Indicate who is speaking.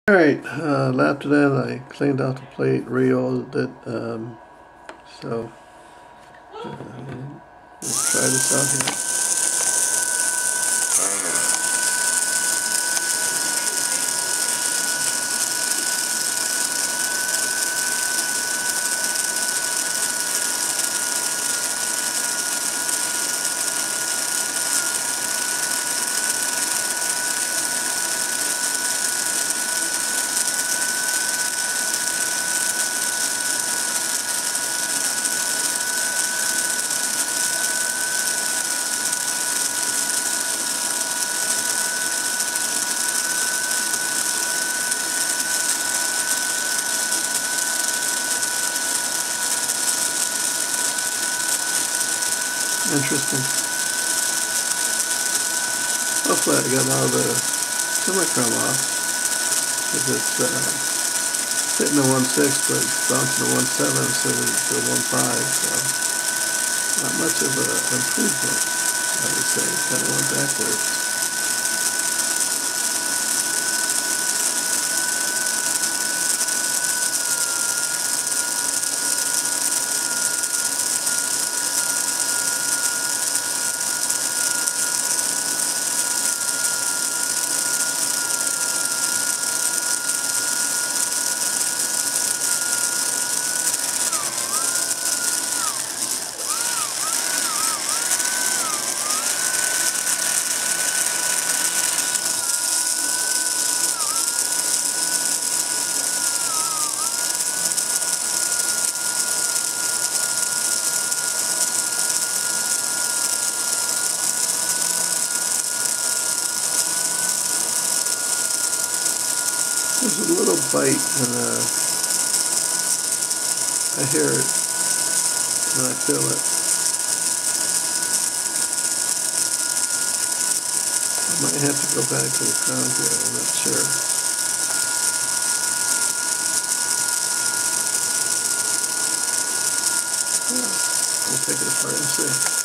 Speaker 1: Alright, lapped it in, I cleaned out the plate, re-oiled it, so let's try this out here. Interesting. Hopefully I got all the semichrome off, because it's hitting the 1.6 but it's bouncing to 1.7 instead of the 1.5, so not much of an improvement, I would say. Kind of went backwards. There's a little bite and I hear it and I feel it. I might have to go back to the crown here, I'm not sure. Yeah, I'll take it apart and see.